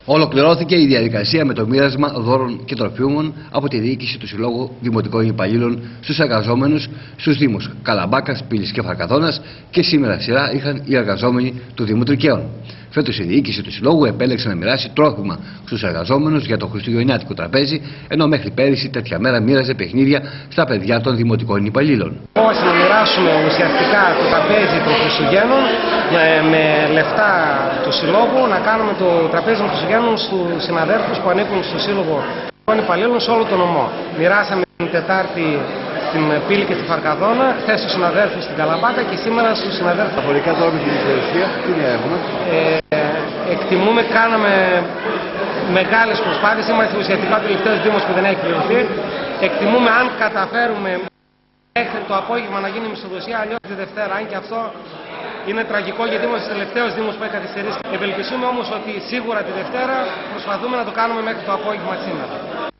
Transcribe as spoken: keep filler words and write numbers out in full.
Ολοκληρώθηκε η διαδικασία με το μοίρασμα δώρων και τροφίμων από τη διοίκηση του Συλλόγου Δημοτικών Υπαλλήλων στους εργαζόμενους στους Δήμους Καλαμπάκας, Πύλης και Φαρκαδόνας και σήμερα σειρά είχαν οι εργαζόμενοι του Δήμου Τρικαίων. Φέτος η διοίκηση του Συλλόγου επέλεξε να μοιράσει τρόφιμα στους εργαζόμενους για το χριστουγεννιάτικο τραπέζι, ενώ μέχρι πέρυσι τέτοια μέρα μοίραζε παιχνίδια στα παιδιά των Δημοτικών Υπαλλήλων. Είμαστε να μοιράσουμε ουσιαστικά το τραπέζι των Χριστουγέννων με λεφτά του Συλλόγου, να κάνουμε το τραπέζι των Χριστουγέννων στους συναδέλφους που ανήκουν στο Σύλλογο των Υπαλλήλων σε όλο τον νομό. Μοιράσαμε την Τετάρτη στην Πύλη και στη Φαρκαδόνα, χθες στους συναδέλφους στην Καλαμπάκα και σήμερα στους συναδέλφους. Αφορικά τώρα με την υπηρεσία, τι νέα έχουμε? Ε, εκτιμούμε, κάναμε μεγάλες προσπάθειες, είμαστε ουσιαστικά ο τελευταίος Δήμος που δεν έχει πληρωθεί. Εκτιμούμε αν καταφέρουμε μέχρι το απόγευμα να γίνει μισθοδοσία, αλλιώς τη Δευτέρα, αν και αυτό είναι τραγικό γιατί είμαστε ο τελευταίος Δήμος που έχει καθυστερήσει. Ευελπιστούμε όμως ότι σίγουρα τη Δευτέρα προσπαθούμε να το κάνουμε μέχρι το απόγευμα σήμερα.